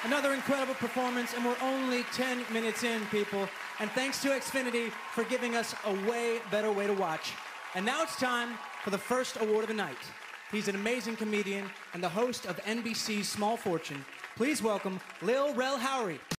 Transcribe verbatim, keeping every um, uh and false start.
Another incredible performance, and we're only ten minutes in, people. And thanks to Xfinity for giving us a way better way to watch. And now it's time for the first award of the night. He's an amazing comedian and the host of N B C's Small Fortune. Please welcome Lil Rel Howery.